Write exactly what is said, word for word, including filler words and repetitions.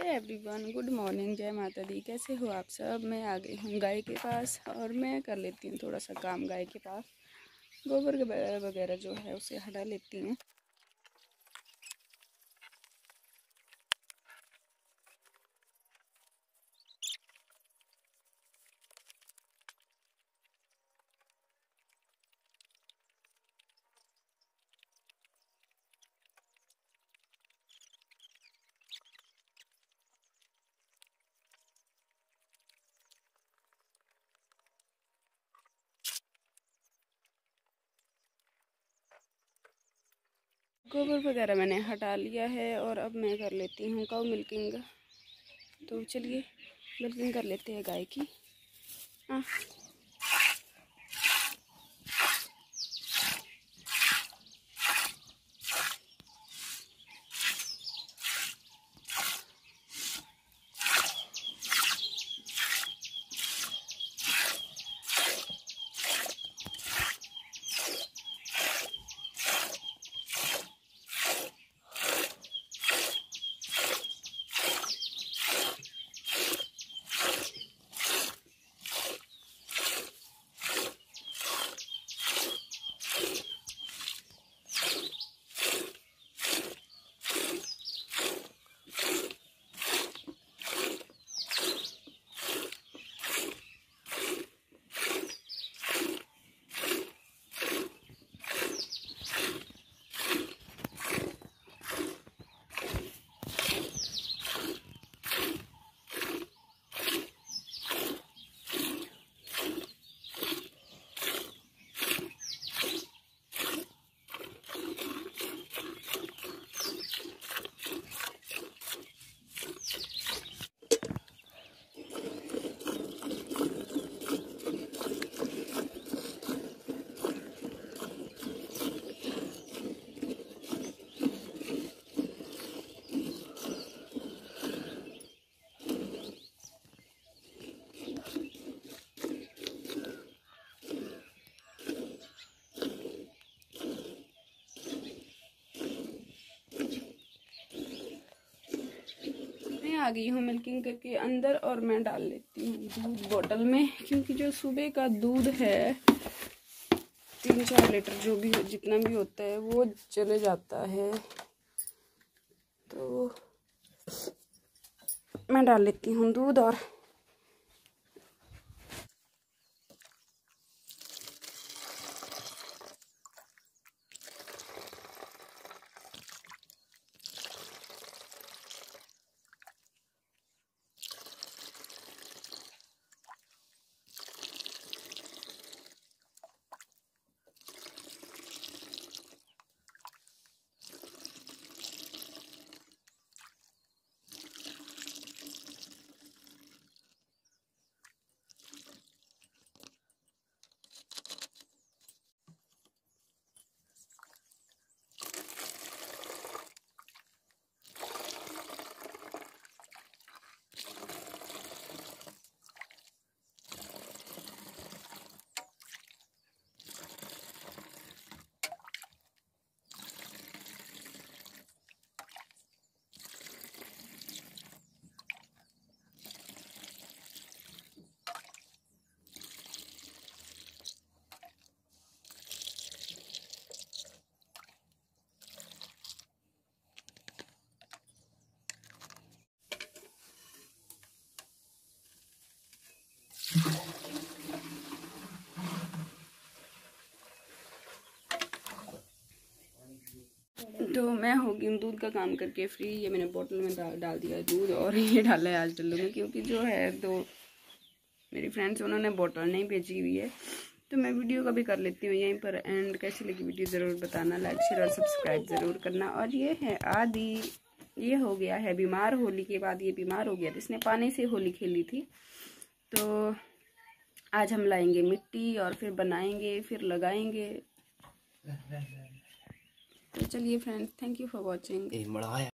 Everyone, good morning, जय माता दी। कैसे हो आप सब। मैं आ गई हूँ गाय के पास और मैं कर लेती हूँ थोड़ा सा काम गाय के पास। गोबर वगैरह जो है उसे हटा लेती हूँ। गोबर वगैरह मैंने हटा लिया है और अब मैं कर लेती हूँ काउ मिल्किंग। तो चलिए मिल्किंग कर लेते हैं गाय की। हाँ, आ गई हूँ मिल्किंग करके अंदर और मैं डाल लेती हूँ दूध बोतल में, क्योंकि जो सुबह का दूध है तीन चार लीटर जो भी जितना भी होता है वो चले जाता है। तो मैं डाल लेती हूँ दूध और तो मैं हो गई हूँ दूध का काम करके फ्री। ये मैंने बोतल में डाल डाल दिया दूध और ये डाला है आज डल्लू में, क्योंकि जो है तो मेरी फ्रेंड्स उन्होंने बोतल नहीं भेजी हुई है। तो मैं वीडियो का भी कर लेती हूँ यहीं पर एंड। कैसी लगी वीडियो ज़रूर बताना, लाइक शेयर और सब्सक्राइब ज़रूर करना। और ये है आदि, ये हो गया है बीमार। होली के बाद ये बीमार हो गया था, इसने पानी से होली खेली थी। तो आज हम लाएंगे मिट्टी और फिर बनाएंगे, फिर लगाएंगे। तो चलिए friends, thank you for watching.